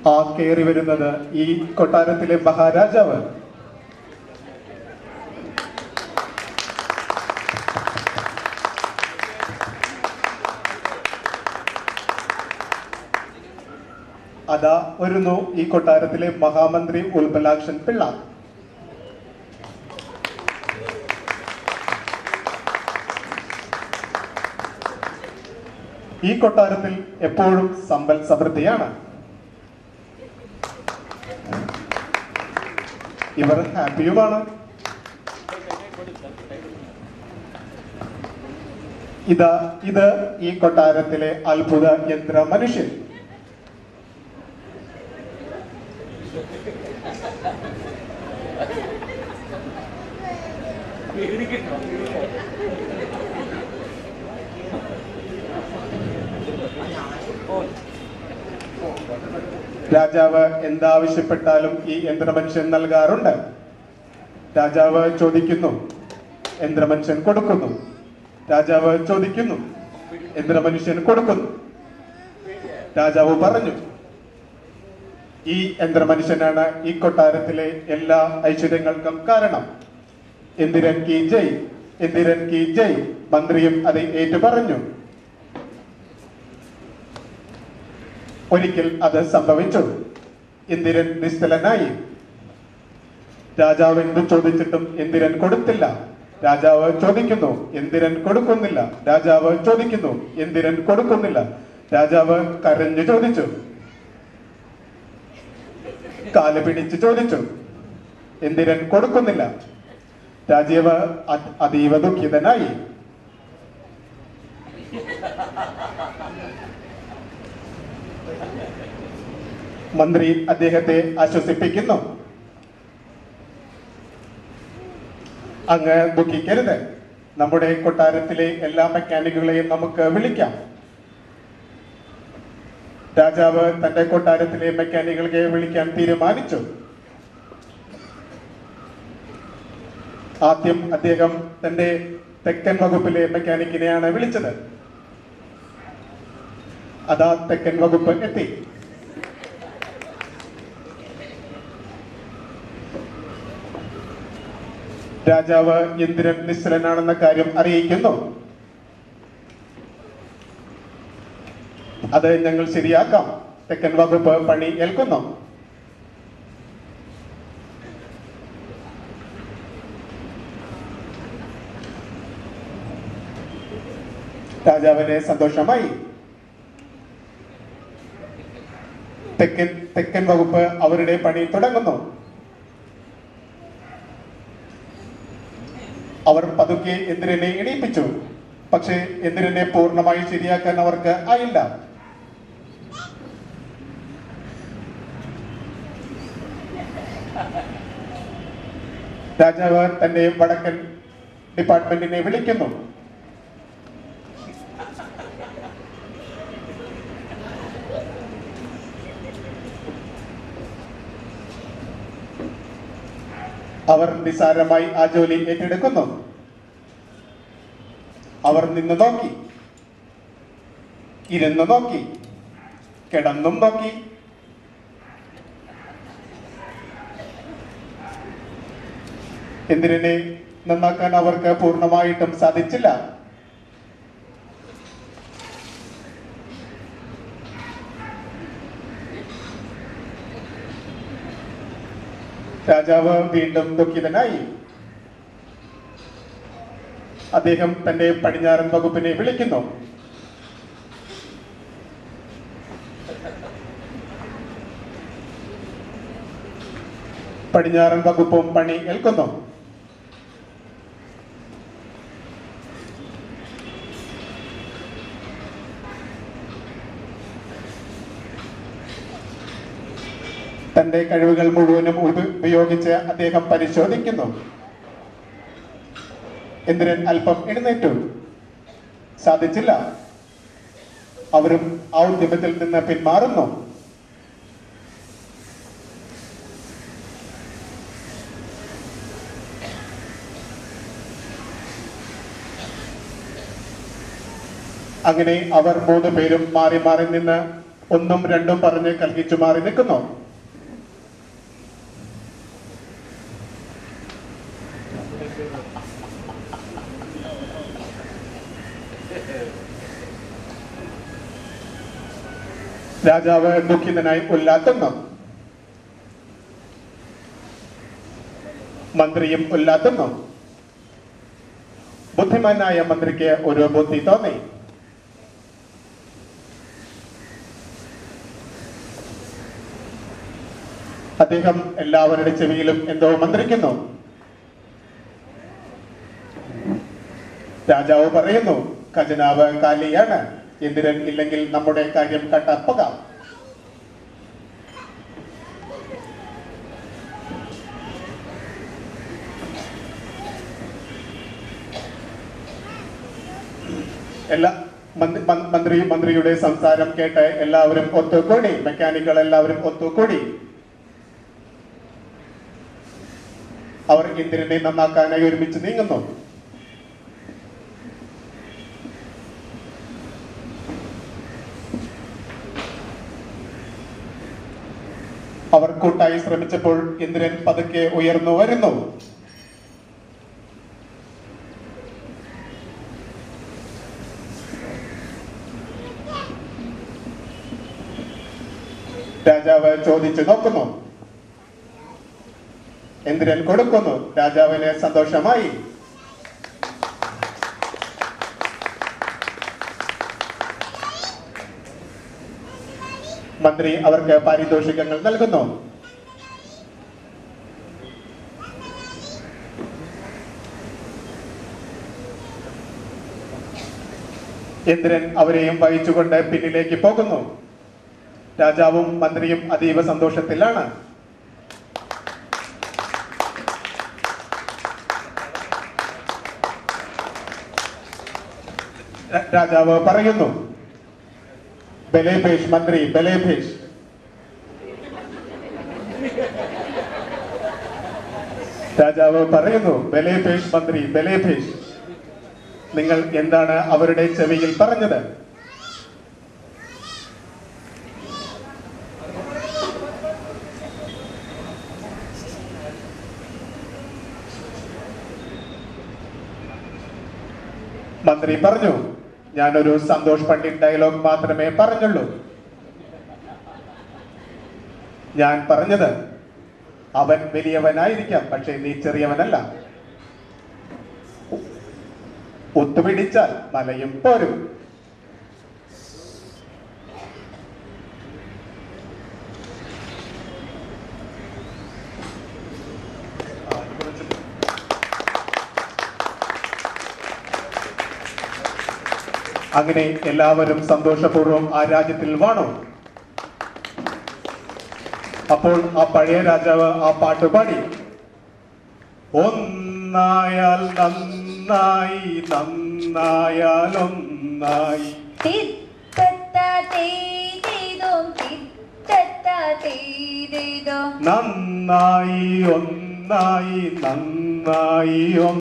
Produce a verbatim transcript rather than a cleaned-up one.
ആ കയറി വരുന്നത് ഈ കൊട്ടാരത്തിലെ മഹാരാജാവ്. അതാ വരുന്നു ഈ കൊട്ടാരത്തിലെ മഹാമന്ത്രി ഉൽപ്പലാക്ഷൻ പിള്ള. ഈ കൊട്ടാരത്തിൽ എപ്പോഴും സമ്പൽ സമൃദ്ധിയാണ്. ഇവർ ഹാപ്പിയുമാണ്. ഇതാ ഇത് ഈ കൊട്ടാരത്തിലെ അത്ഭുത യന്ത്ര മനുഷ്യൻ. രാജാവ് എന്താവശ്യപ്പെട്ടാലും ഈ യന്ത്രമനുഷ്യൻ നൽകാറുണ്ട്. രാജാവ് ചോദിക്കുന്നു, യന്ത്രമനുഷ്യൻ കൊടുക്കുന്നു. രാജാവ് ചോദിക്കുന്നു, യന്ത്രമനുഷ്യൻ കൊടുക്കുന്നു. രാജാവ് പറഞ്ഞു, ഈ യന്ത്രമനുഷ്യനാണ് ഈ കൊട്ടാരത്തിലെ എല്ലാ ഐശ്വര്യങ്ങൾക്കും കാരണം. ഇന്ദിരൻ കി ജയ്, ഇന്ദിരൻ കി ജയ്. മന്ത്രിയും അത് ഏറ്റു പറഞ്ഞു. ഒരിക്കൽ അത് സംഭവിച്ചു. ഇന്ദിരൻ നിശ്ചലനായി. രാജാവ് എന്ത് ചോദിച്ചിട്ടും ഇന്ദിരൻ കൊടുത്തില്ല. രാജാവ് ചോദിക്കുന്നു, ഇന്ദിരൻ കൊടുക്കുന്നില്ല. രാജാവ് ചോദിക്കുന്നു, ഇന്ദിരൻ കൊടുക്കുന്നില്ല. രാജാവ് കരഞ്ഞു ചോദിച്ചു, കാല് പിടിച്ച് ചോദിച്ചു, ഇന്ദിരൻ കൊടുക്കുന്നില്ല. രാജാവ് അതീവ ദുഃഖിതനായി. മന്ത്രി അദ്ദേഹത്തെ ആശ്വസിപ്പിക്കുന്നു, അങ്ങ് ദുഃഖിക്കരുത്, നമ്മുടെ കൊട്ടാരത്തിലെ എല്ലാ മെക്കാനിക്കുകളെയും നമുക്ക് വിളിക്കാം. രാജാവ് തന്റെ കൊട്ടാരത്തിലെ മെക്കാനിക്കുകളെ വിളിക്കാൻ തീരുമാനിച്ചു. ആദ്യം അദ്ദേഹം തന്റെ തെക്കൻ വകുപ്പിലെ മെക്കാനിക്കിനെയാണ് വിളിച്ചത്. അതാ തെക്കൻ വകുപ്പ് എത്തി. രാജാവ് ഇന്ദിരൻ നിശ്ചലനാണെന്ന കാര്യം അറിയിക്കുന്നു. അത് ഞങ്ങൾ ശരിയാക്കാം. തെക്കൻ വകുപ്പ് പണി ഏൽക്കുന്നു. രാജാവിന് സന്തോഷമായി. തെക്കൻ തെക്കൻ വകുപ്പ് അവരുടെ പണി തുടങ്ങുന്നു. അവർ പതുക്കെ ഇന്ദിരനെ എണീപ്പിച്ചു. പക്ഷേ ഇന്ദിരനെ പൂർണ്ണമായി ശരിയാക്കാൻ അവർക്ക് ആയില്ല. രാജാവ് തന്റെ വടക്കൻ ഡിപ്പാർട്ട്മെന്റിനെ വിളിക്കുന്നു. അവർ നിസ്സാരമായി ആ ജോലി ഏറ്റെടുക്കുന്നു. അവർ നിന്ന് നോക്കി, ഇരുന്ന് നോക്കി, കിടന്നും നോക്കി. ഇന്ദിരനെ നന്നാക്കാൻ അവർക്ക് പൂർണ്ണമായിട്ടും സാധിച്ചില്ല. രാജാവ് വീണ്ടും ദുഃഖിതനായി. അദ്ദേഹം തന്റെ പടിഞ്ഞാറൻ വകുപ്പിനെ വിളിക്കുന്നു. പടിഞ്ഞാറൻ വകുപ്പും പണി ഏൽക്കുന്നു. തന്റെ കഴിവുകൾ മുഴുവനും ഉപയോഗിച്ച് അദ്ദേഹം പരിശോധിക്കുന്നു. ഇന്ദിരൻ അല്പം എഴുന്നേറ്റു. സാധിച്ചില്ല. അവരും ആ ഉദ്യമത്തിൽ നിന്ന് പിന്മാറുന്നു. അങ്ങനെ അവർ മൂന്ന് പേരും മാറി മാറി നിന്ന് ഒന്നും രണ്ടും പറഞ്ഞ് കൽഹിച്ചു മാറി നിൽക്കുന്നു. രാജാവ് ദുഃഖിതനായി ഉല്ലാത്തുന്നു. മന്ത്രിയും ഉല്ലാത്തുന്നു. ബുദ്ധിമാനായ മന്ത്രിക്ക് ഒരു ബുദ്ധി തോന്നി. അദ്ദേഹം എല്ലാവരുടെ ചെവിയിലും എന്തോ മന്ത്രിക്കുന്നു. രാജാവ് പറയുന്നു, ഖജനാവ് കാലിയാണ്. ഇന്ദ്രൻ ഇല്ലെങ്കിൽ നമ്മുടെ കാര്യം കട്ടപ്പക. എല്ലാ മന്ത്രി മന്ത്രിയുടെ സംസാരം കേട്ട് എല്ലാവരും ഒത്തുകൂടി. മെക്കാനിക്കുകൾ എല്ലാവരും ഒത്തുകൂടി. അവർ ഇന്ദ്രനെ നന്നാക്കാനായി ഒരുമിച്ച് നീങ്ങുന്നു. അവർ കൂട്ടായി ശ്രമിച്ചപ്പോൾ ഇന്ദ്രൻ പതുക്കെ ഉയർന്നു വരുന്നു. രാജാവ് ചോദിച്ചു നോക്കുന്നു. ഇന്ദ്രൻ കൊടുക്കുന്നു. രാജാവിന് സന്തോഷമായി. മന്ത്രി അവർക്ക് പാരിതോഷികങ്ങൾ നൽകുന്നു. ഇന്ദ്രൻ അവരെയും വഹിച്ചുകൊണ്ട് പിന്നിലേക്ക് പോകുന്നു. രാജാവും മന്ത്രിയും അതീവ സന്തോഷത്തിലാണ്. രാജാവ് പറയുന്നു, ബലേഭേഷ് മന്ത്രി, ബലേഭേഷ്. രാജാവ് പറയുന്നു, ബലേഭേഷ് മന്ത്രി, ബലേഭേഷ്. നിങ്ങൾ എന്താണ് അവരുടെ ചെവിയിൽ പറഞ്ഞത്? മന്ത്രി പറഞ്ഞു, ഞാനൊരു സന്തോഷ് പണ്ഡിറ്റ് ഡയലോഗ് മാത്രമേ പറഞ്ഞുള്ളൂ. ഞാൻ പറഞ്ഞത്, അവൻ വലിയവനായിരിക്കാം, പക്ഷെ നീ ചെറിയവനല്ല. ഒത്തുപിടിച്ചാൽ മലയും പോരും. അങ്ങനെ എല്ലാവരും സന്തോഷപൂർവ്വം ആ രാജ്യത്തിൽ വാണു. അപ്പോൾ ആ പഴയ രാജാവ് ആ പാട്ട് പാടി, ഒന്നായാൽ നന്നായി, നന്നായാൽ ഒന്നായി, നന്നായി ഒന്നായി, നന്നായി